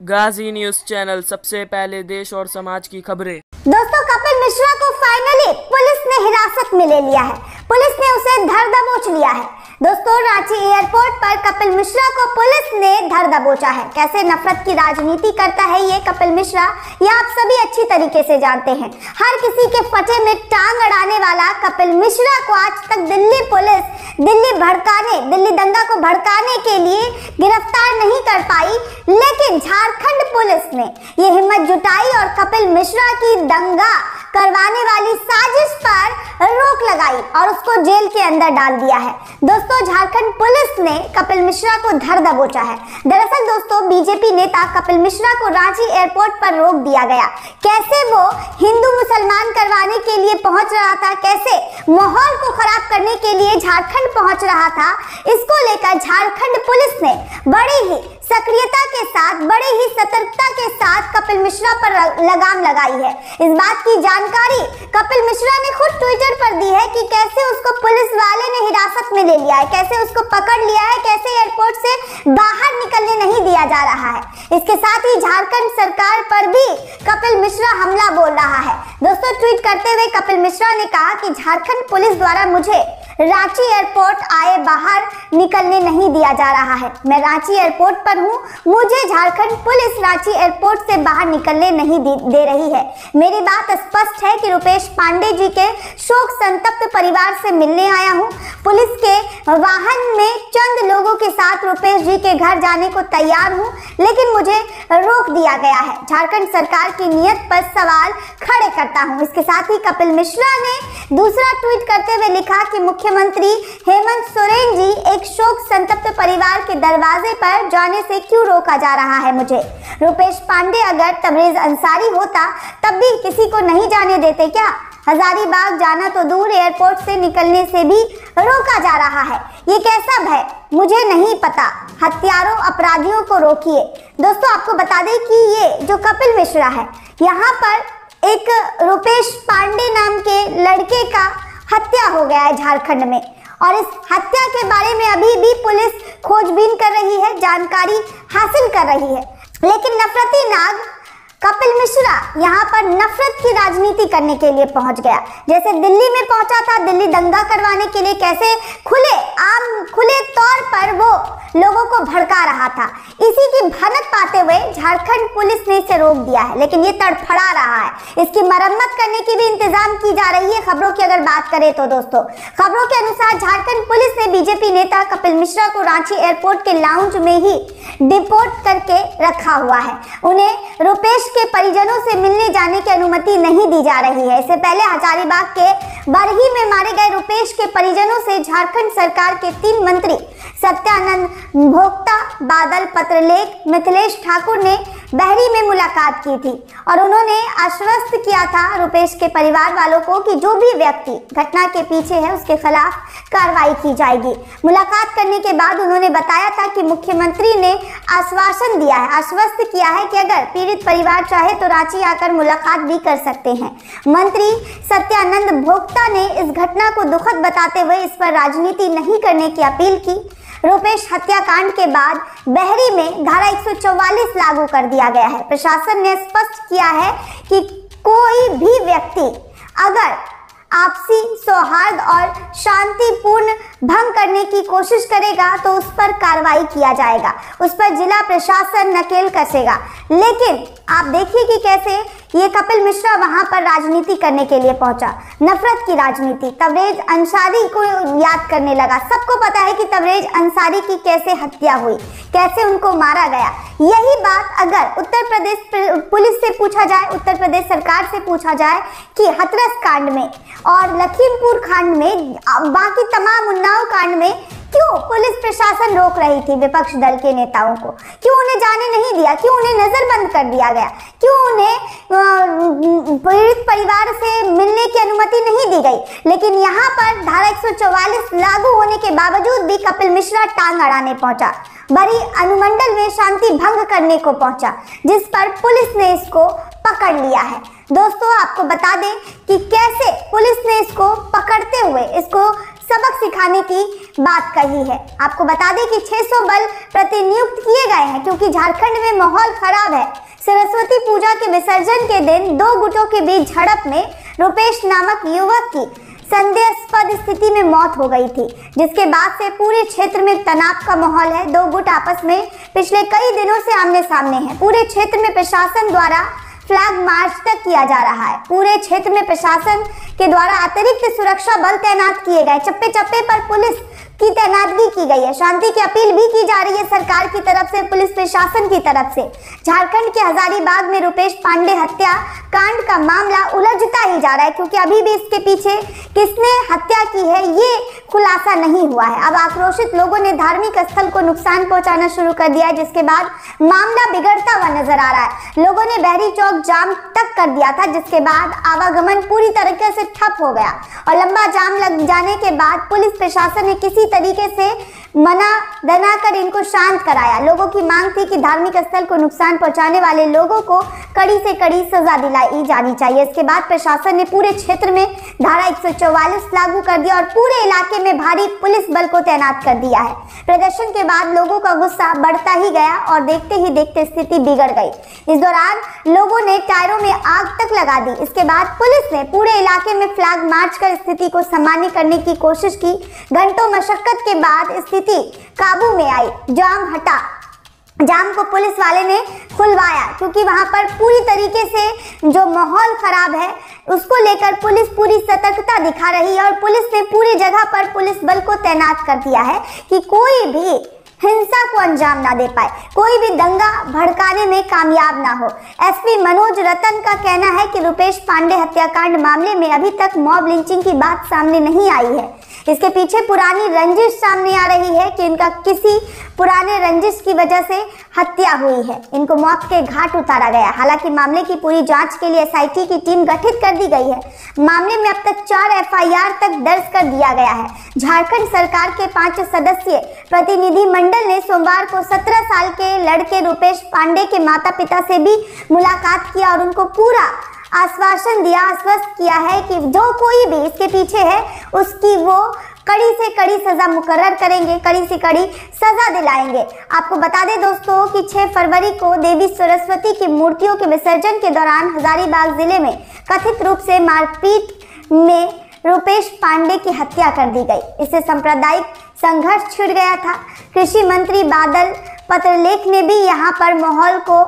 गाजी news channel, सबसे पहले देश और समाज की खबरें। दोस्तों, कपिल मिश्रा को फाइनली पुलिस ने हिरासत में ले लिया है। पुलिस ने उसे धर दबोच लिया है। दोस्तों, रांची एयरपोर्ट पर कपिल मिश्रा को पुलिस ने धर दबोचा है। कैसे नफरत की राजनीति करता है ये कपिल मिश्रा, ये आप सभी अच्छी तरीके से जानते हैं। हर किसी के फटे में टांग अड़ाने वाला कपिल मिश्रा को आज तक दिल्ली पुलिस दिल्ली दंगा को भड़काने के लिए गिरफ्तार नहीं कर पाई, लेकिन झारखंड पुलिस ने ये हिम्मत जुटाई और कपिल मिश्रा की दंगा करवाने वाली साजिश पर रोक लगाई और उसको जेल के अंदर डाल दिया है। दोस्तों, झारखंड पुलिस ने कपिल मिश्रा को धर दबोचा है। दरअसल दोस्तों, बीजेपी नेता कपिल मिश्रा को रांची एयरपोर्ट पर रोक दिया गया। कैसे वो हिंदू मुसलमान करवाने के लिए पहुंच रहा था, कैसे माहौल को खराब करने के लिए झारखंड पहुंच रहा था, इसको लेकर झारखंड पुलिस ने बड़ी ही सक्रियता के साथ, बड़े ही सतर्कता के साथ कपिल मिश्रा पर लगाम लगाई है। इस बात की जानकारी कपिल मिश्रा ने खुद ट्विटर पर दी है कि कैसे उसको पुलिस वाले ने हिरासत में ले लिया है, कैसे उसको पकड़ लिया है, कैसे एयरपोर्ट से बाहर निकलने नहीं दिया जा रहा है। इसके साथ ही झारखंड सरकार पर भी कपिल मिश्रा हमला बोल रहा है। दोस्तों, ट्वीट करते हुए कपिल मिश्रा ने कहा कि झारखंड पुलिस द्वारा मुझे रांची एयरपोर्ट आए बाहर निकलने नहीं दिया जा रहा है। मैं रांची एयरपोर्ट पर हूँ, मुझे झारखंड पुलिस रांची एयरपोर्ट से बाहर निकलने नहीं दे रही है। मेरी बात स्पष्ट है कि रुपेश पांडे जी के शोक संतप्त परिवार से मिलने आया हूँ। पुलिस के वाहन में चंद लोगों के साथ रुपेश जी के घर जाने को तैयार हूँ, लेकिन मुझे रोक दिया गया है। झारखंड सरकार की नीयत पर सवाल खड़े करता हूँ। इसके साथ ही कपिल मिश्रा ने दूसरा ट्वीट करते हुए लिखा कि मुख्यमंत्री हेमंत सोरेन जी, एक शोक संतप्त परिवार के दरवाजे पर जाने से क्यों रोका जा रहा है मुझे? रुपेश पांडे अगर तबरेज अंसारी होता तब भी किसी को नहीं जाने देते क्या? हजारीबाग जाना तो दूर, एयरपोर्ट से निकलने से भी रोका जा रहा है। ये कैसा भय, मुझे नहीं पता। हत्यारों, अपराधियों को रोकिए। दोस्तों, आपको बता दें कि ये जो कपिल मिश्रा है, यहाँ पर एक रुपेश पांडे नाम के लड़के का हत्या हो गया है झारखंड में, और इस हत्या के बारे में अभी भी पुलिस खोजबीन कर रही है, जानकारी हासिल कर रही है। लेकिन नफरती नाग कपिल मिश्रा यहाँ पर नफरत की राजनीति करने के लिए पहुंच गया। जैसे दिल्ली में पहुंचा था दिल्ली दंगा करवाने के लिए, कैसे खुले तौर पर वो लोगों को भड़का रहा था, इसी की भनक पाते हुए झारखंड पुलिस ने इसे रोक दिया है। लेकिन ये तड़फड़ा रहा है, इसकी मरम्मत करने की भी इंतजाम की जा रही है। खबरों की अगर बात करें तो दोस्तों, खबरों के अनुसार झारखंड पुलिस ने बीजेपी नेता कपिल मिश्रा को रांची एयरपोर्ट के लाउंज में ही डिपोर्ट करके रखा हुआ है। उन्हें रुपेश के परिजनों से मिलने जाने की अनुमति नहीं दी जा रही है। इससे पहले हजारीबाग के बरही में मारे गए रुपेश के परिजनों से झारखंड सरकार के 3 मंत्री सत्यानंद भोक्ता, बादल पत्रलेख, मिथिलेश ठाकुर ने बहरी में मुलाकात की थी और उन्होंने आश्वस्त किया था रुपेश के परिवार वालों को कि जो भी व्यक्ति घटना के पीछे है उसके खिलाफ कार्रवाई की जाएगी। मुलाकात करने के बाद उन्होंने बताया था कि मुख्यमंत्री ने आश्वासन दिया है, आश्वस्त किया है कि अगर पीड़ित परिवार चाहे तो रांची आकर मुलाकात भी कर सकते हैं। मंत्री सत्यानंद भोक्ता ने इस घटना को दुखद बताते हुए इस पर राजनीति नहीं करने की अपील की। रुपेश हत्याकांड के बाद बहरी में धारा 144 लागू कर दिया गया है। प्रशासन ने स्पष्ट किया है कि कोई भी व्यक्ति अगर आपसी सौहार्द और शांतिपूर्ण भंग करने की कोशिश करेगा तो उस पर कार्रवाई किया जाएगा, उस पर जिला प्रशासन नकेल कसेगा। लेकिन आप देखिए कि कैसे ये कपिल मिश्रा वहां पर राजनीति करने के लिए पहुंचा, नफरत की राजनीति। तबरेज अंसारी को याद करने लगा। सबको पता है कि तबरेज अंसारी की कैसे हत्या हुई, कैसे उनको मारा गया। यही बात अगर उत्तर प्रदेश पुलिस से पूछा जाए, उत्तर प्रदेश सरकार से पूछा जाए कि हाथरस कांड में और लखीमपुर कांड में, बाकी तमाम उन्नाव कांड में क्यों पुलिस प्रशासन रोक रही थी विपक्ष दल के नेताओं को, क्यों उन्हें जाने नहीं दिया, क्यों उन्हें नजरबंद कर दिया गया, क्यों उन्हें पीड़ित परिवार से मिलने की अनुमति नहीं दी गई। लेकिन यहाँ पर धारा 144 लागू होने के बावजूद भी कपिल मिश्रा टांग अड़ाने पहुंचा, बड़ी अनुमंडल में शांति भंग करने को पहुंचा, जिस पर पुलिस ने इसको पकड़ लिया है। दोस्तों, आपको बता दें कि कैसे पुलिस ने इसको पकड़ते हुए, इसको सबक सिखाने की बात कही है। आपको बता दें कि 600 बल प्रतिनियुक्त किए गए हैं क्योंकि झारखंड में माहौल खराब है। सरस्वती पूजा के विसर्जन के दिन दो गुटों के बीच झड़प में रुपेश नामक युवक की संदेहास्पद स्थिति में मौत हो गई थी, जिसके बाद से पूरे क्षेत्र में तनाव का माहौल है। दो गुट आपस में पिछले कई दिनों से आमने सामने हैं। पूरे क्षेत्र में प्रशासन द्वारा फ्लैग मार्च तक किया जा रहा है। पूरे क्षेत्र में प्रशासन के द्वारा अतिरिक्त सुरक्षा बल तैनात किए गए। चप्पे चप्पे पर पुलिस की तैनातगी की गई है। शांति की अपील भी की जा रही है सरकार की तरफ से, पुलिस प्रशासन की तरफ से। झारखंड के हजारीबाग में रुपेश पांडे हत्या कांड का मामला उलझता ही जा रहा है क्योंकि अभी भी इसके पीछे किसने हत्या की है ये खुलासा नहीं हुआ है। अब आक्रोशित लोगों ने धार्मिक स्थल को नुकसान पहुंचाना शुरू कर दिया है, जिसके बाद मामला बिगड़ता हुआ नजर आ रहा है। लोगों ने बहरी चौक जाम तक कर दिया था, जिसके बाद आवागमन पूरी तरीके से ठप हो गया और लंबा जाम लग जाने के बाद पुलिस प्रशासन ने किसी तरीके से मना दना कर इनको शांत कराया। लोगों की मांग थी कि धार्मिक स्थल को नुकसान पहुंचाने वाले लोगों को कड़ी से कड़ी सजा दिलाई जानी चाहिए। इसके बाद प्रशासन ने पूरे क्षेत्र में धारा 144 लागू कर दिया और पूरे इलाके में भारी पुलिस बल को तैनात कर दिया है। प्रदर्शन के बाद लोगों का गुस्सा बढ़ता ही गया और देखते ही देखते स्थिति बिगड़ गई। इस दौरान लोगों ने टायरों में आग तक लगा दी। इसके बाद पुलिस ने पूरे इलाके में फ्लैग मार्च कर स्थिति को सामान्य करने की कोशिश की। घंटों मशक्कत के बाद स्थिति काबू में आई। जाम हटा। जाम को पुलिस वाले ने खुलवाया क्योंकि वहां पर पूरी तरीके से जो माहौल खराब है उसको लेकर पुलिस पूरी सतर्कता दिखा रही है और पुलिस ने पूरी जगह पर पुलिस बल को तैनात कर दिया है कि कोई भी हिंसा को अंजाम ना दे पाए, कोई भी दंगा भड़काने में कामयाब ना हो। एसपी मनोज रतन का कहना है कि रुपेश पांडे हत्याकांड मामले में अभी तक मॉब लिंचिंग की बात सामने नहीं आई है। इसके पीछे पुरानी रंजिश सामने आ रही है कि इनका किसी पुराने रंजिश की वजह से हत्या हुई है। इनको मौत के घाट उतारा गया। हालांकि मामले की पूरी जांच के लिए एसआईटी की टीम गठित कर दी गई है। मामले में अब तक 4 एफआईआर तक दर्ज कर दिया गया है। झारखंड सरकार के 5 सदस्यीय प्रतिनिधि मंडल ने सोमवार को 17 साल के लड़के रुपेश पांडे के माता पिता से भी मुलाकात किया और उनको पूरा आश्वासन दिया, आश्वस्त किया है कि जो कोई भी इसके पीछे है उसकी वो कड़ी से कड़ी सजा मुकर्रर करेंगे, कड़ी से कड़ी सजा दिलाएंगे। आपको बता दें दोस्तों कि 6 फरवरी को देवी सरस्वती की मूर्तियों के विसर्जन के दौरान हजारीबाग जिले में कथित रूप से मारपीट में रुपेश पांडे की हत्या कर दी गई। इससे सांप्रदायिक संघर्ष छिड़ गया था। कृषि मंत्री बादल पत्रलेख ने भी यहाँ पर माहौल को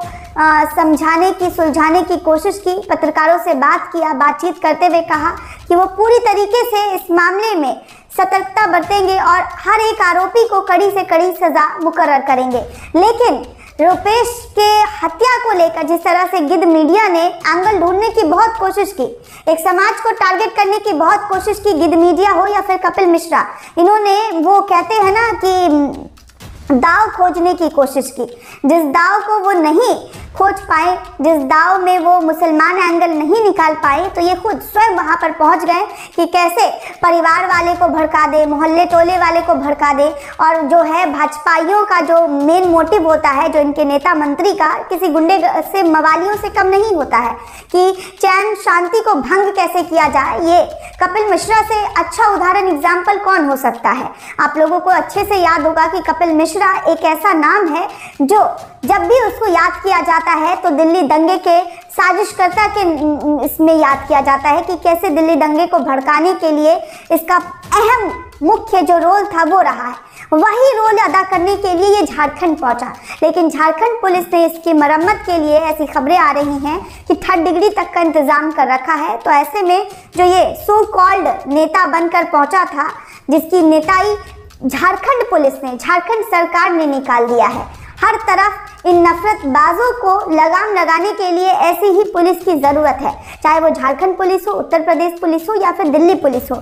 समझाने की, सुलझाने की कोशिश की। पत्रकारों से बातचीत करते हुए कहा कि वो पूरी तरीके से इस मामले में सतर्कता बरतेंगे और हर एक आरोपी को कड़ी से कड़ी सजा मुकर्रर करेंगे। लेकिन रुपेश के हत्या को लेकर जिस तरह से गिद्ध मीडिया ने एंगल ढूंढने की बहुत कोशिश की, एक समाज को टारगेट करने की बहुत कोशिश की, गिद्ध मीडिया हो या फिर कपिल मिश्रा, इन्होंने वो कहते हैं ना कि दाव खोजने की कोशिश की। जिस दाव को वो नहीं खोज पाए, जिस दाव में वो मुसलमान एंगल नहीं निकाल पाए, तो ये खुद स्वयं वहां पर पहुंच गए कि कैसे परिवार वाले को भड़का दे, मोहल्ले टोले वाले को भड़का दे। और जो है भाजपाइयों का जो मेन मोटिव होता है, जो इनके नेता मंत्री का, किसी गुंडे से मवालियों से कम नहीं होता है कि चैन शांति को भंग कैसे किया जाए। ये कपिल मिश्रा से अच्छा उदाहरण एग्जाम्पल कौन हो सकता है। आप लोगों को अच्छे से याद होगा कि कपिल मिश्रा एक ऐसा नाम है जो जब भी उसको याद किया जाता है तो दिल्ली दंगे के साजिशकर्ता के इसमें याद किया जाता है कि कैसे दिल्ली दंगे को भड़काने के लिए इसका अहम मुख्य जो रोल था वो रहा है। वही रोल अदा करने के लिए ये झारखंड पहुंचा। लेकिन झारखंड पुलिस ने इसकी मरम्मत के लिए, ऐसी खबरें आ रही हैं कि 3rd डिग्री तक का इंतजाम कर रखा है। तो ऐसे में जो ये सो कॉल्ड नेता बनकर पहुंचा था, जिसकी नेताई झारखंड पुलिस ने, झारखंड सरकार ने निकाल दिया है। हर तरफ इन नफरतबाजों को लगाम लगाने के लिए ऐसी ही पुलिस की ज़रूरत है, चाहे वो झारखंड पुलिस हो, उत्तर प्रदेश पुलिस हो या फिर दिल्ली पुलिस हो।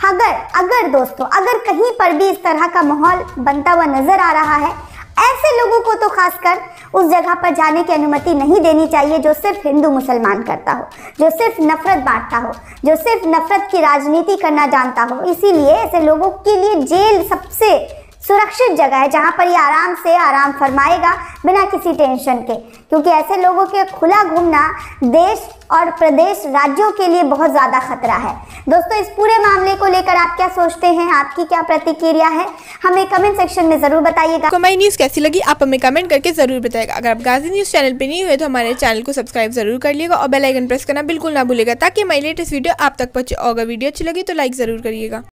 अगर दोस्तों अगर कहीं पर भी इस तरह का माहौल बनता हुआ नजर आ रहा है, ऐसे लोगों को तो खासकर उस जगह पर जाने की अनुमति नहीं देनी चाहिए जो सिर्फ हिंदू मुसलमान करता हो, जो सिर्फ नफरत बांटता हो, जो सिर्फ नफरत की राजनीति करना जानता हो। इसीलिए ऐसे लोगों के लिए जेल सबसे सुरक्षित सुरक्षित जगह है जहां पर ये आराम से आराम फरमाएगा बिना किसी टेंशन के, क्योंकि ऐसे लोगों के खुला घूमना देश और प्रदेश राज्यों के लिए बहुत ज़्यादा खतरा है। दोस्तों, इस पूरे मामले को लेकर आप क्या सोचते हैं, आपकी क्या प्रतिक्रिया है, हमें कमेंट सेक्शन में ज़रूर बताइएगा। आपको हमारी न्यूज़ कैसी लगी आप हमें कमेंट करके ज़रूर बताइएगा। अगर आप गाजी न्यूज़ चैनल पे नहीं हुए तो हमारे चैनल को सब्सक्राइब जरूर कर लिएगा और बेल आइकन प्रेस करना बिल्कुल ना भूलिएगा ताकि हमारी लेटेस्ट वीडियो आप तक पहुंचे। और अगर वीडियो अच्छी लगी तो लाइक ज़रूर करिएगा।